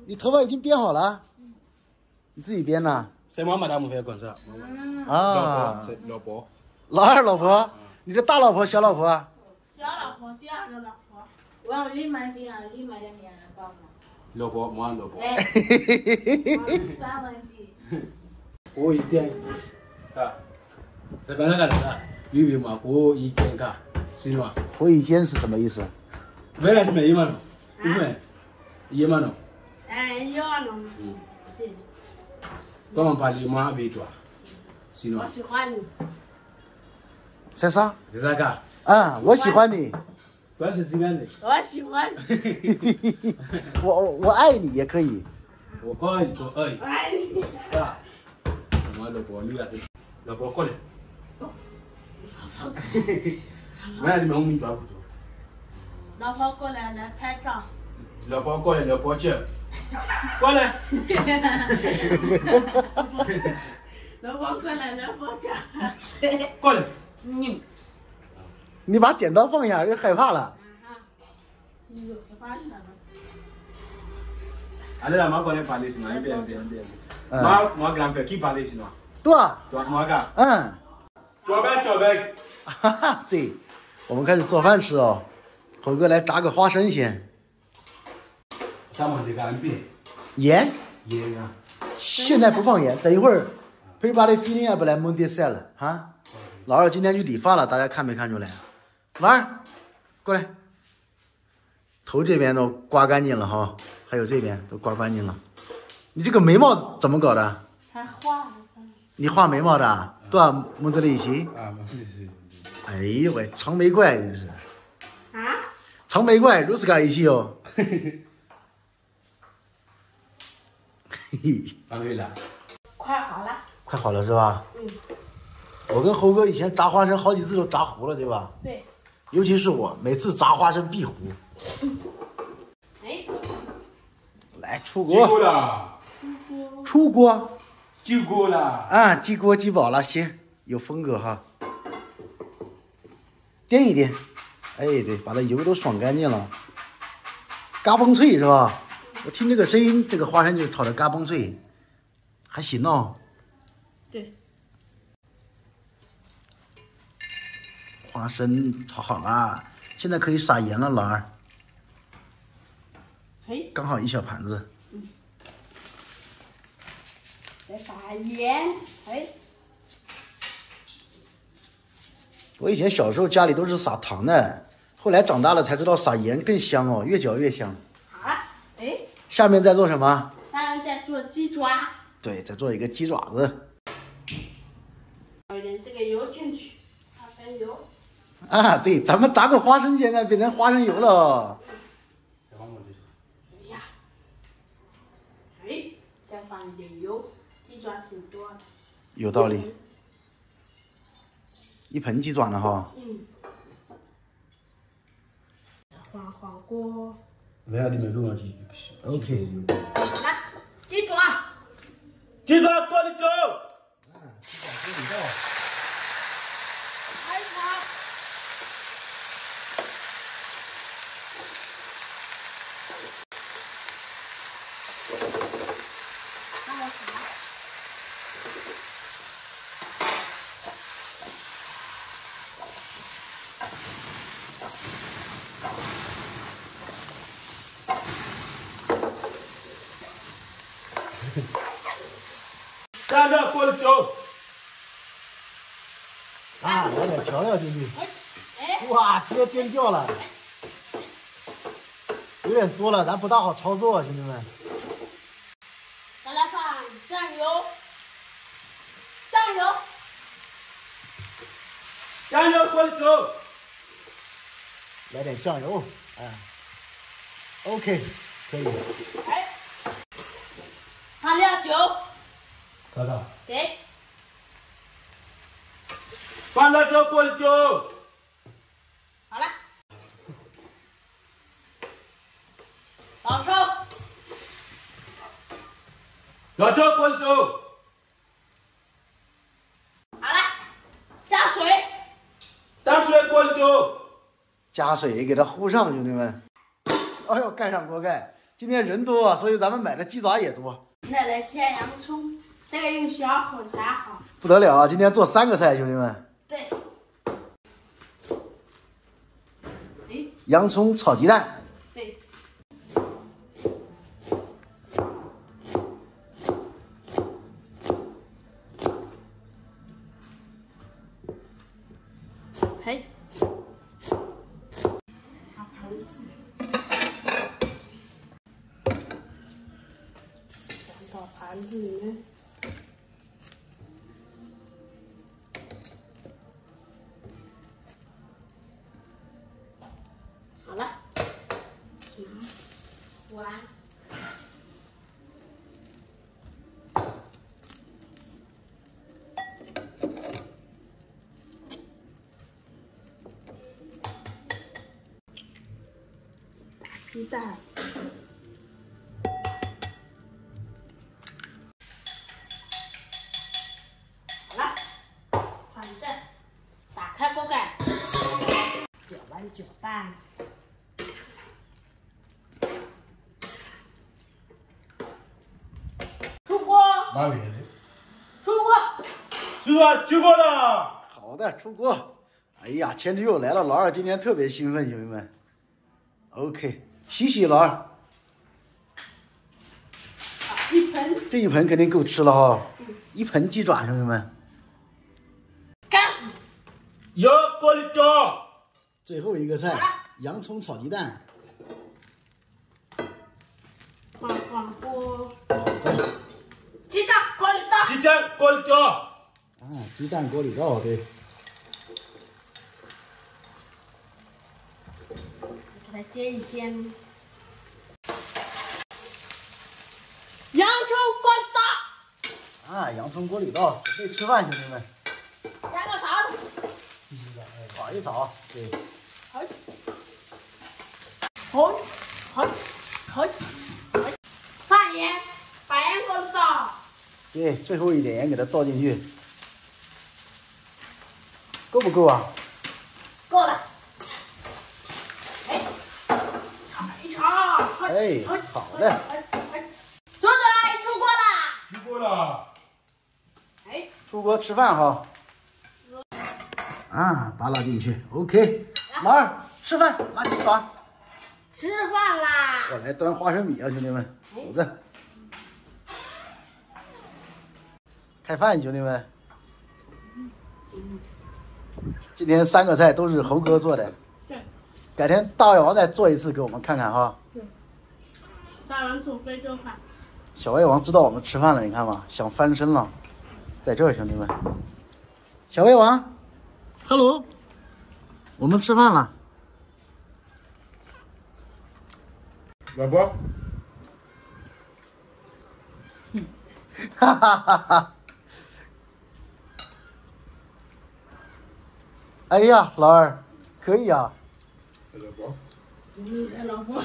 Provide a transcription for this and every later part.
你头发已经编好了？你自己编的？ 谁妈妈他们会管着？ 啊， 老婆。 老二老婆，你这大老婆小老婆？ 小老婆，第二个老婆。 我让绿买斤啊，绿买点面包嘛。 老婆，妈老婆。 哎，3文斤。 我一天，啊，这个那个啥，绿皮嘛，我一天干，是吗？ 活一间是什么意思？ 未来就没嘛，因为也嘛喏。 哎，有啊喏。对。 我们把你妈别抓，是吗？ 我喜欢你。 啥啥？ 是这个。 啊，我喜欢你。 主是这边的。 我喜欢你。 我爱你也可以。 我爱你，我爱你。 我爱你。 啊，我老婆女儿是，老婆过来。未来你们后面抓不住。 老婆过来来拍照。 老婆过来，老婆叫，过来。 老婆过来，老婆照。 过来。 你把剪刀放下，就害怕了。 你有喜欢的吗？ allez là moi connais parler chinois bien. Moi grand-père qui parlait chinois. Toi moi gars. 做呗。 哈哈，对，我们开始做饭吃哦。猴哥来炸个花生先。 咱们这个安排。 盐啊。 现在不放盐，等一会儿陪把的菲林也不来蒙迪赛了哈。老二今天去理发了，大家看没看出来？老二，过来。头这边都刮干净了哈，还有这边都刮干净了。你这个眉毛怎么搞的？ 还画了。 你画眉毛的？多少蒙德里奇？ 啊，蒙德里奇。 哎呦喂，长眉怪真是。 啊？ 长眉怪如此个一起哦。 嘿嘿。完美了。 快好了。 快好了是吧？我跟猴哥以前炸花生好几次都炸糊了，对吧？ 对。 尤其是我，每次炸花生必糊。 哎。 来出锅。出锅。 鸡锅了。 啊，鸡锅鸡饱了，行，有风格哈。颠一颠，哎，对，把这油都爽干净了，嘎嘣脆是吧？我听这个声音，这个花生就炒的嘎嘣脆，还行哦。 对。 花生炒好了，现在可以撒盐了，老二。 嘿。 刚好一小盘子。 再撒盐，哎。 我以前小时候家里都是撒糖的，后来长大了才知道撒盐更香哦，越嚼越香。 好了，哎。 下面在做什么？ 下面在做鸡爪。 对，再做一个鸡爪子。 倒一点这个油进去，花生油。 啊，对，咱们炸个花生，现在变成花生油了哦。 哎呀，哎，再放一点油，鸡爪挺多的。 有道理。一盆鸡爪呢哈。 晃晃锅。 未来你们弄上去。 OK。 来，鸡爪。 鸡爪锅里头。 鸡爪锅里头。 开炒。让我炒。 加热锅里头。 啊，来点调料进去。 哎。 哇，直接颠掉了，有点多了，咱不大好操作啊，兄弟们。 再来放酱油。酱油。 加热锅里头。 来点酱油，哎 ，OK， 可以。 哎。放料酒。 看到。 给。 放辣椒锅里头。 好了。老抽。 辣椒锅里头。 好了，加水。 加水锅里头。 加水给它糊上，兄弟们。哎呦，盖上锅盖， 今天人多啊，所以咱们买的鸡爪也多。 来来切洋葱，这个用小火才好。 不得了啊！今天做3个菜，兄弟们。 对。 洋葱炒鸡蛋。 对。嘿。好盘子。放到盘子里面。好了，碗。鸡蛋。好了，放正，打开锅盖，搅完搅拌。出锅。 哪位的？ 出锅。 出锅了。 好的，出锅。哎呀，前女友来了，老二今天特别兴奋，兄弟们。OK， 洗洗老二。 一盆。 这一盆肯定够吃了哈。1盆鸡爪，兄弟们。 干。 有锅里找。 最后一个菜，洋葱炒鸡蛋。 放锅。鸡蛋锅里倒。 鸡蛋锅里倒。 啊，鸡蛋锅里倒，对。 给它煎一煎。洋葱锅里倒。 啊，洋葱锅里倒，准备吃饭，兄弟们。 加个勺子。 炒一炒，对。 好。放盐，把盐锅里倒。 对，最后一点盐给它倒进去。够不够啊？ 够了。哎，炒一炒。 哎，好的。 孙子出锅啦！ 出锅了。 哎， 出锅吃饭哈。啊，扒拉进去 ，OK。老二吃饭，拿鸡爪。 吃饭啦！ 我来端花生米啊，兄弟们，走着。开饭，兄弟们。今天3个菜都是猴哥做的。 对。 改天大胃王再做一次给我们看看哈。 对。大王煮非洲饭。 小胃王知道我们吃饭了，你看吧，想翻身了，在这儿，兄弟们。小胃王 ，Hello， 我们吃饭了。 老婆。 哈哈哈哈！哎呀，老二，可以啊。 老婆。 老婆。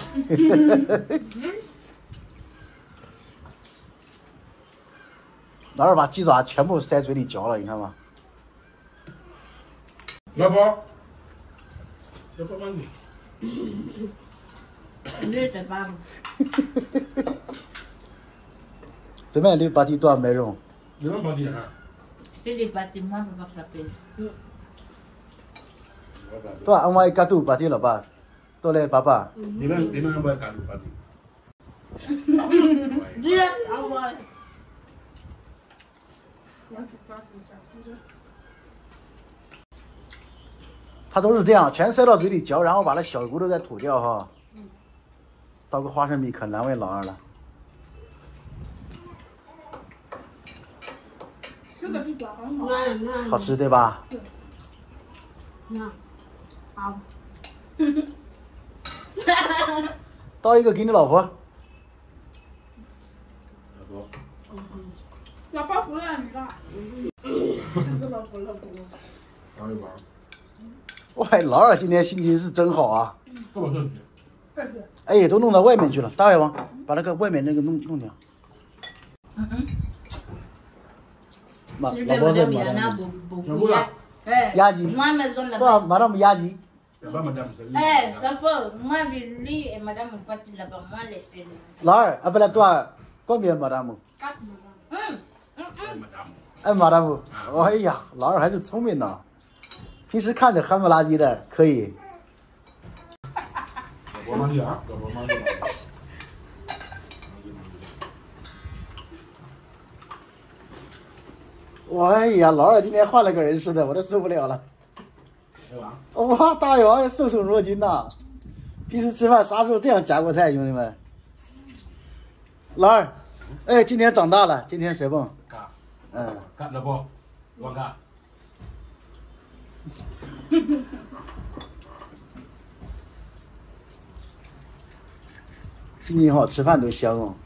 老二把鸡爪全部塞嘴里嚼了，你看吗？ 老婆。老婆慢点。 你在巴不？ 对面你把地多买肉。 你们把地啊？ 是你把地妈不把它背。 多安排嘎杜把地了吧？多来爸爸。 你们不要干把地。 对呀，然后他都是这样，全塞到嘴里嚼，然后把那小骨头再吐掉哈。糟个花生米可难为老二了。 这个是好吃， 好吃对吧？ 好。 倒一个给你老婆。 老婆。 老婆不让你倒。老婆。 哪里玩？ 哇，老二今天心情是真好啊！ 这么顺序。 哎，都弄到外面去了。大胃王，把那个外面那个弄掉。老婆在忙呢。 哎， 压鸡。不，马上我们压鸡。 Eh, sapo, moi lui et madame sont partis là-bas, moi laissez-le. 老二，不来多光别马达姆，哎马达姆，哎呀，老二还是聪明呢，平时看着憨不拉几的，可以。哎呀，老二今天换了个人似的，我都受不了了。哇，大王也瘦瘦弱精呐！平时吃饭啥时候这样夹过菜，兄弟们？老二，哎，今天长大了，今天谁蹦？嗯。 干了不？我干。 心情好，吃饭都香哦。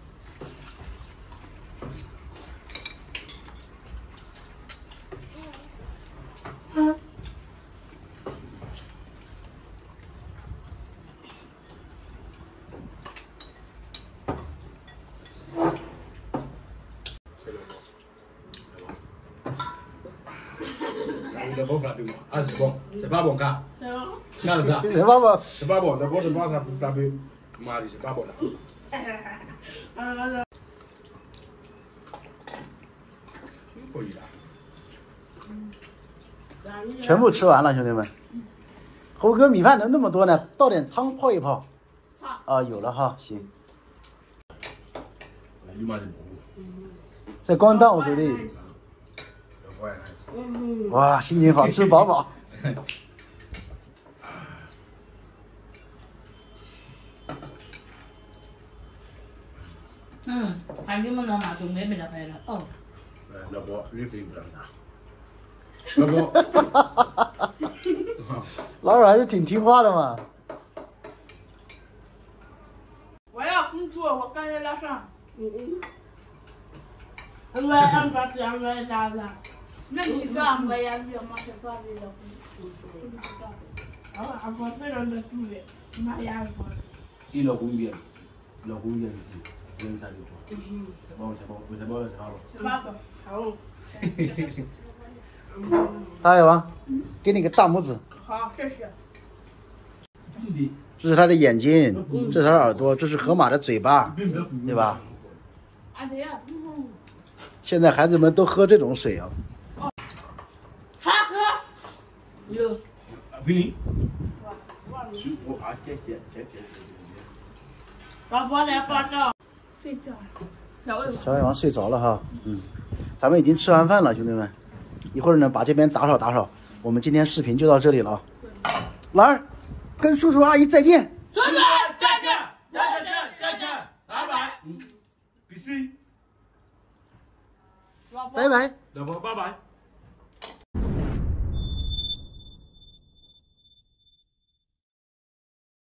Le bon frappé moi. Ah c'est bon. C'est pas bon cas. C'est bon. Regarde ça. C'est pas bon. C'est pas bon. D'abord c'est pas frappé. Marie, c'est pas bon là. 可以的。 全部吃完了，兄弟们。猴哥，米饭怎么那么多呢？倒点汤泡一泡。啊，有了哈，行。在光当我手里。哇，心情好，吃饱饱。 还你们老妈都没没得拍了哦。 老婆，你肥不长大。老婆。 老二还是挺听话的嘛。 我要工作，我刚才拉上。我俺爸这样来拉了，那几个俺爸也是嘛是搞的了，俺爸这样的主的，妈呀我。 是老公边，老公边是人山的多。吃饱吃饱，吃饱了吃好了。 吃饱了，好。 大野王，给你个大拇指。 好，谢谢。 这是他的眼睛，这是他的耳朵，这是河马的嘴巴，对吧？现在孩子们都喝这种水啊。 他喝。 有。 Fini。 老婆来报道。睡觉。 小野王睡着了哈，咱们已经吃完饭了，兄弟们，一会儿呢把这边打扫打扫，我们今天视频就到这里了。老二，跟叔叔阿姨再见。 叔叔再见，再见，拜拜。必须。 拜拜。 老婆拜拜。